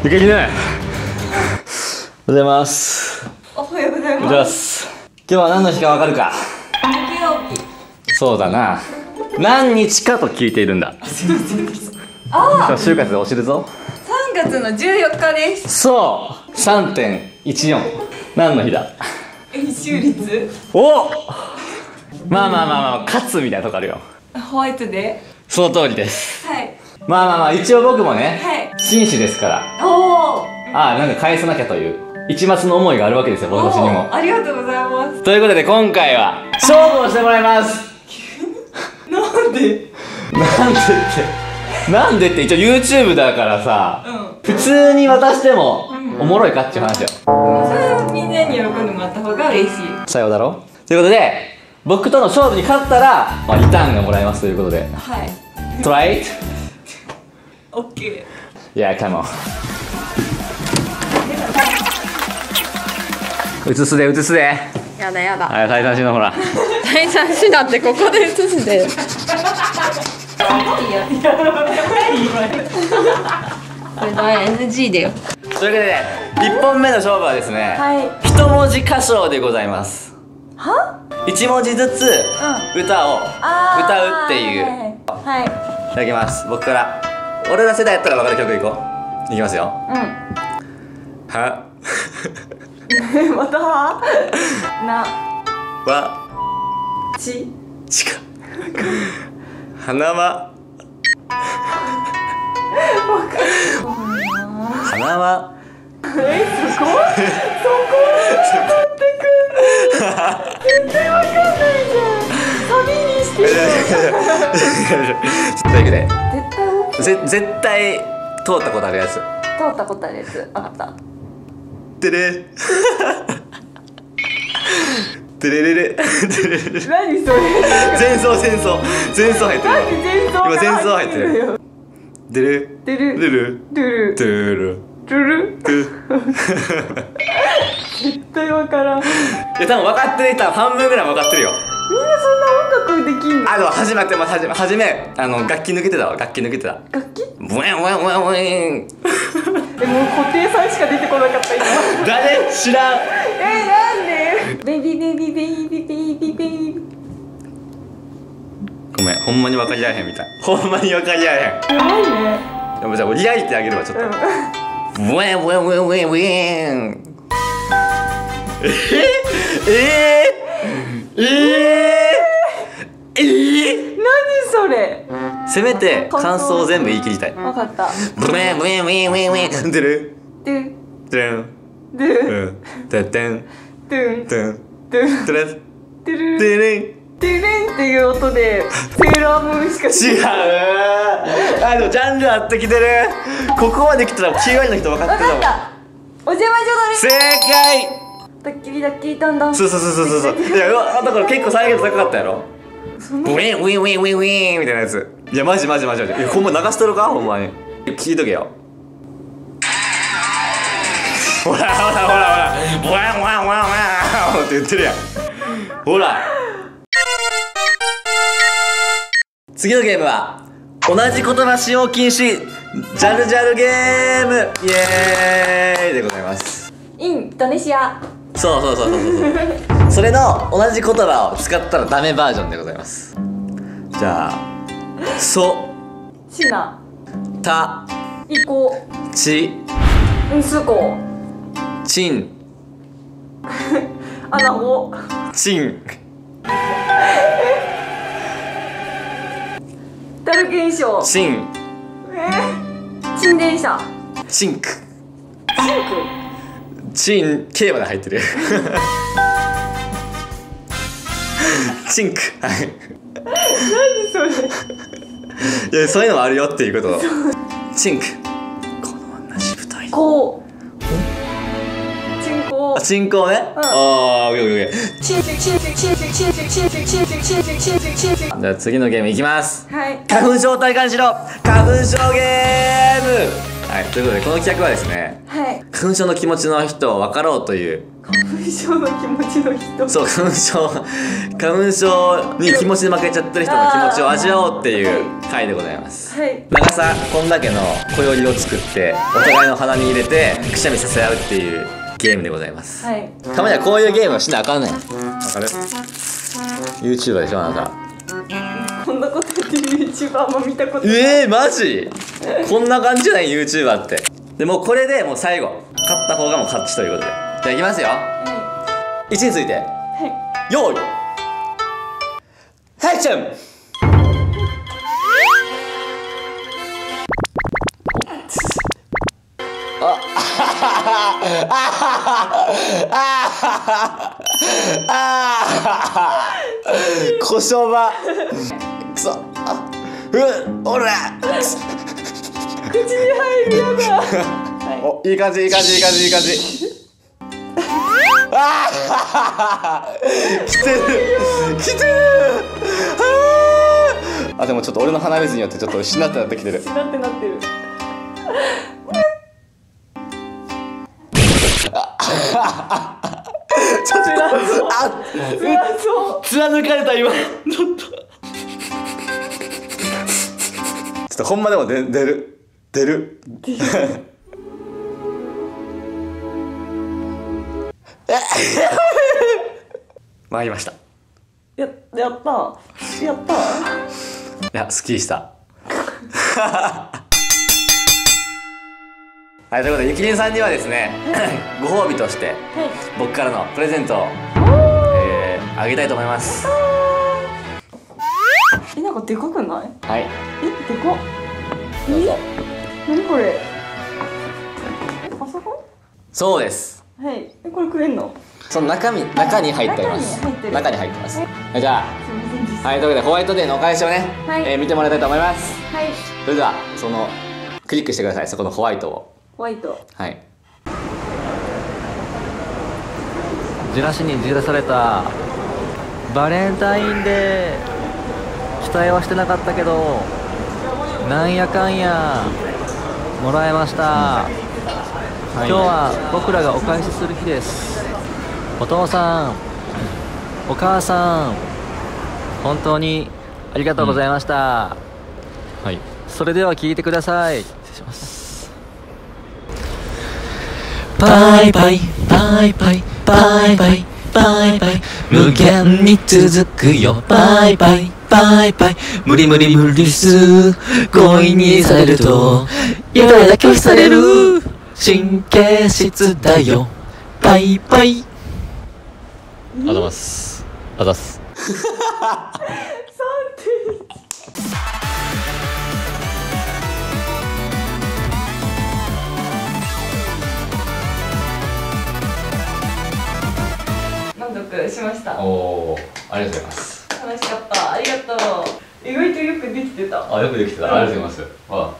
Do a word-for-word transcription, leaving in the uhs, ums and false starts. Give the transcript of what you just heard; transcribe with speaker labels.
Speaker 1: ゆかりね。おはようございます。
Speaker 2: おはようござい
Speaker 1: おはようござい
Speaker 2: ま。
Speaker 1: ますす。今日は何の日かわかるか。
Speaker 2: 木曜日。
Speaker 1: そうだな。何日かと聞いているんだ。
Speaker 2: ああ、
Speaker 1: 就活で教えるぞ。
Speaker 2: さんがつのじゅうよっかです。
Speaker 1: そう さんてんいちよん。何の日だ。
Speaker 2: 円周率。
Speaker 1: お、まあまあまあまあ、勝つみたいなとこあるよ。
Speaker 2: ホワイトデ
Speaker 1: その通りです。
Speaker 2: ー。はい。
Speaker 1: まあまあまあ、一応僕もね、
Speaker 2: はい
Speaker 1: 紳士ですから、
Speaker 2: おお。
Speaker 1: ああ、なんか返さなきゃという一抹の思いがあるわけですよ、私にも。
Speaker 2: ありがとうございます。
Speaker 1: ということで今回は勝負をしてもらいます。
Speaker 2: なんで。
Speaker 1: なんでってなんでって一応 YouTube だからさ、
Speaker 2: うん。
Speaker 1: 普通に渡しても
Speaker 2: うん
Speaker 1: おもろいかっていう話よ。
Speaker 2: それはみんなに喜んでもらった方が嬉しい。
Speaker 1: さようだろ。ということで僕との勝負に勝ったら、まあ、リターンがもらえますということで、
Speaker 2: はい。
Speaker 1: トライ。
Speaker 2: オッケー。
Speaker 1: いや、カモン。映すで映すで。
Speaker 3: やだやだ。
Speaker 1: はい、最短しのほら。
Speaker 3: 第三子だってここで映すで。これだ エヌジー だよ。
Speaker 1: というわけで、ね、いっぽんめの勝負はですね、
Speaker 2: はい。
Speaker 1: 一文字歌唱でございます。
Speaker 2: はい
Speaker 1: ち文字ずつ歌を歌うっていう。
Speaker 2: はい。
Speaker 1: いただきます。僕から俺ら世代やったら分かる曲いこう。いきますよ。
Speaker 2: う
Speaker 1: は
Speaker 2: ん。または。な。
Speaker 1: わ
Speaker 2: ち。
Speaker 1: ちか花は花は
Speaker 2: え、そこ。そこ。ってくんの。全然わかんないじゃん。サビにしてよ。
Speaker 1: というわけで
Speaker 2: 絶対大きい。
Speaker 1: ぜ絶対通ったことあるやつ。
Speaker 2: 通ったことあるやつ。あった。
Speaker 1: てれてれれれてれれれ。
Speaker 2: 何それ。
Speaker 1: 前奏前奏前奏入ってる。
Speaker 2: なんで前奏
Speaker 1: 今前奏入ってる。
Speaker 2: よ。
Speaker 1: でる
Speaker 2: ドゥル
Speaker 1: でる
Speaker 2: ドゥル
Speaker 1: てる
Speaker 2: ドゥル。
Speaker 1: てる。
Speaker 2: 絶対わからん。みん
Speaker 1: いや多分分かってる人は半分ぐらい分かってるよ。
Speaker 2: なそんな音楽できんの。
Speaker 1: あの始まってます。始め初めあの楽器抜けてたわ。楽器抜けてた。
Speaker 2: 楽器。
Speaker 1: ブエンブエンブエンブエン。
Speaker 2: でも固定さんしか出てこなかった今。
Speaker 1: 誰知らん。
Speaker 2: え、なんで。ベイビーベイビーベイビーベイビーベイビー。
Speaker 1: ごめん、ほんまに分かり合えへんみたい。ほんまに分かり合えへん。
Speaker 2: やばいね。
Speaker 1: でもじゃあリアリティあげるわちょっと。ブエンブエンブエンブエンブエン。ええええええ。
Speaker 2: 何それ。
Speaker 1: せめて感想を全部言い切りたい。
Speaker 2: わかった。
Speaker 1: ブエンブエンブエンブエンブエン。出る
Speaker 2: ドゥ
Speaker 1: 出る
Speaker 2: ドゥ
Speaker 1: うんてってん
Speaker 2: ドゥン
Speaker 1: てん
Speaker 2: ドゥン
Speaker 1: てれ
Speaker 2: ドゥル
Speaker 1: てれん。
Speaker 2: ドゥレンっていう音でセーラームーンしか
Speaker 1: 違う。あのジャンル合ってきてる。ここまで来たらきゅうわりの人分かって
Speaker 2: わ
Speaker 1: たもん。
Speaker 2: かった。お邪魔女
Speaker 1: 正
Speaker 2: ド
Speaker 1: 解。
Speaker 2: レドッキリドッキリどんどん。
Speaker 1: そうそうそうそうそう。いやうわだから結構再現度高かったやろ。
Speaker 2: そんな
Speaker 1: ウィンウィンウィンウィンウィンみたいなやつ。いやマジマジマジマジ。いやほんま流しとるかほんまに。聞いとけよ。ほらほらほらほら。ブワンワンワンワンって言ってるやん。ほら。次のゲームは同じ言葉使用禁止ジャルジャルゲームイエーイでございます。
Speaker 2: インドネシア。
Speaker 1: そうそうそうそうそうそうそれの同じ言葉を使ったらダメバージョンでございます。じゃあそ
Speaker 2: シナ。
Speaker 1: た
Speaker 2: イコ。
Speaker 1: ち
Speaker 2: ウスコ。
Speaker 1: ちん
Speaker 2: アナゴ。
Speaker 1: ちん
Speaker 2: ダル現象。
Speaker 1: ちん
Speaker 2: えー、沈電車。
Speaker 1: ちんく
Speaker 2: シン
Speaker 1: ちん K まで入ってるチンクはい
Speaker 2: ク。何それ。
Speaker 1: いやそういうのもあるよっていうこと。チンクこの女しぶとい。
Speaker 2: こう。チンコ。
Speaker 1: あチンコね。ああオッケーオッケーオッケー。
Speaker 2: チンチンチンチンチンチンチンチンチンチンチンチンチンチンチンチンチンチン。
Speaker 1: じゃあ次のゲームいきます。
Speaker 2: はい。
Speaker 1: 花粉症体感しろ花粉症ゲーム。はいということでこの企画はですね
Speaker 2: はい。
Speaker 1: 花粉症の気持ちの人を分かろうという
Speaker 2: 花粉花粉症の気持ちの人。
Speaker 1: そう、花粉症花粉症に気持ちで負けちゃってる人の気持ちを味わおうっていう回でございます。
Speaker 2: はい。
Speaker 1: 長さこんだけの小よりを作ってお互いの鼻に入れてくしゃみさせ合うっていうゲームでございます。
Speaker 2: はい。
Speaker 1: たまにはこういうゲームをしなあかんねん。わかる？ YouTuber でしょあなた。
Speaker 2: こんなこと言ってる YouTuber あんま見たことない。
Speaker 1: えー、マジ？こんな感じじゃない YouTuber って。でもうこれでもう最後勝った方がもう勝ちということで。じゃあいきますよ。
Speaker 2: は
Speaker 1: 位置について。
Speaker 2: い。はい。
Speaker 1: よーい。はいちゃん。ああこしょばくそあうおら
Speaker 2: 口に入るやだ。は
Speaker 1: おいい感じいい感じいい感じいい感じああ来てる来てるあでもちょっと俺の鼻水によってちょっとしなってなってきてる。
Speaker 2: い。しなってなってる。
Speaker 1: ちょっと
Speaker 2: 辛そう。
Speaker 1: あ
Speaker 2: 辛そう。
Speaker 1: 貫かれた今ちょっとちょっとほんまでも出出る出る参りました。
Speaker 2: ややったやった。
Speaker 1: いやスッキリしたはい、ということでゆきりんさんにはですねご褒美として
Speaker 2: はい。
Speaker 1: 僕からのプレゼントを、えー、あげたいと思います。
Speaker 2: え、なんかでかくない？
Speaker 1: はい、
Speaker 2: え、でかっ。
Speaker 1: どうぞ。
Speaker 2: なにこれ？え、パソコ
Speaker 1: そうです。
Speaker 2: ン？はい。え、これくれんの？
Speaker 1: その中身中に入っております。
Speaker 2: 中に入ってる
Speaker 1: 中に入ってます。はい、じゃあ
Speaker 2: すみませんでした。
Speaker 1: はい、ということでホワイトデーのお返しをね、
Speaker 2: はい
Speaker 1: えー見てもらいたいと思います。
Speaker 2: はい。
Speaker 1: それではそのクリックしてください。そこのホワイトを。
Speaker 2: ホワイト。
Speaker 1: はい。
Speaker 4: じらしにじらされたバレンタインデー、期待はしてなかったけどなんやかんやもらえました。今日は僕らがお返しする日です。お父さんお母さん本当にありがとうございました、うん、はい。それでは聞いてください。失礼します。バイバイバイバイバイバイバイバイ無限に続くよバイバイバイバイ無理無理無理す強引にされるとやだやだ拒否される神経質だよバイバイ。あざますあざす
Speaker 2: 三点一。満足しました。
Speaker 1: おお、ありがとうございます。
Speaker 2: 楽しかった。ありがとう。意外とよくできてた。
Speaker 1: あ、よくできてた。ありがとうございます。あ、